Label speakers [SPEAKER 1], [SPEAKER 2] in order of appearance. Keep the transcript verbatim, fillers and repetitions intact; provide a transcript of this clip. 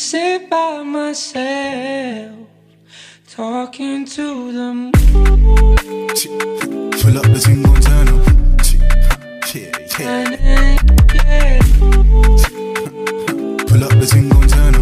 [SPEAKER 1] sit by myself, talking to the moon.
[SPEAKER 2] Pull up the single turn up. Yeah, yeah.